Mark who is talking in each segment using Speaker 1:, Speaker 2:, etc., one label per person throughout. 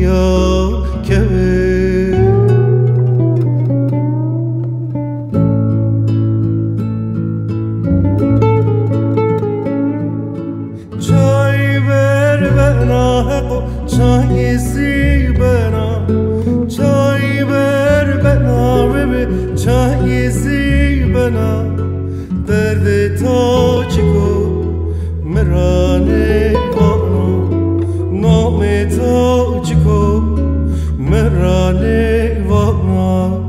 Speaker 1: یا که چای بر بنا حق چای سی بنا چای بر بنا ببی چای سی بنا درد تو چیکو مرانه وانو نام تو چیکو مرانه وانو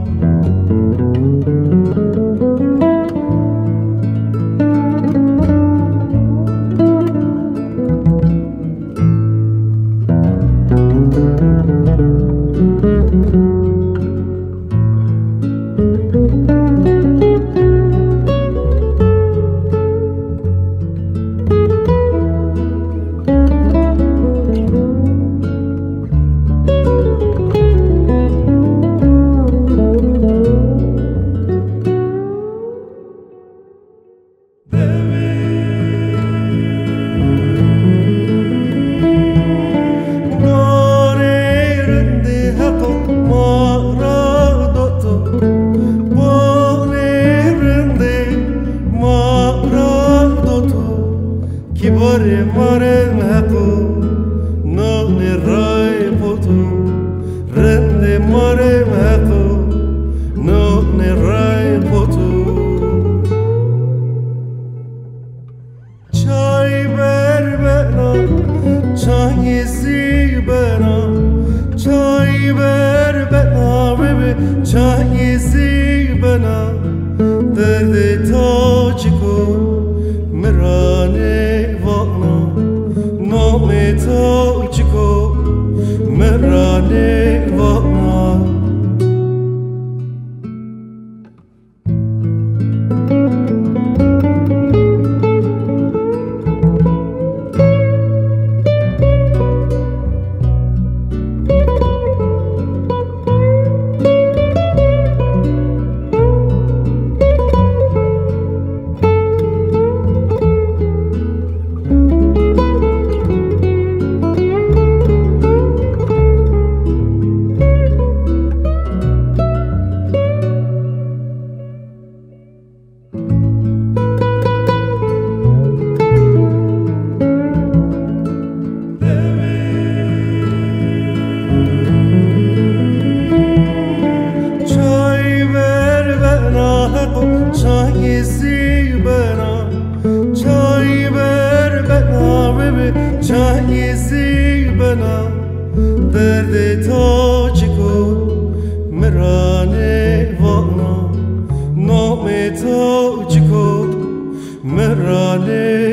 Speaker 1: Kibore mare mako none rai poto rende mare mako none rai poto chai berbena chai si bena chai berbena bebe chai si bena derde to chiko مرانه نام تو چیکو مرانه وانا چای سی بنا چای بر بنا ببی چای سی بنا درد تو چیکو مرانه وانا نام تو چیکو مرانه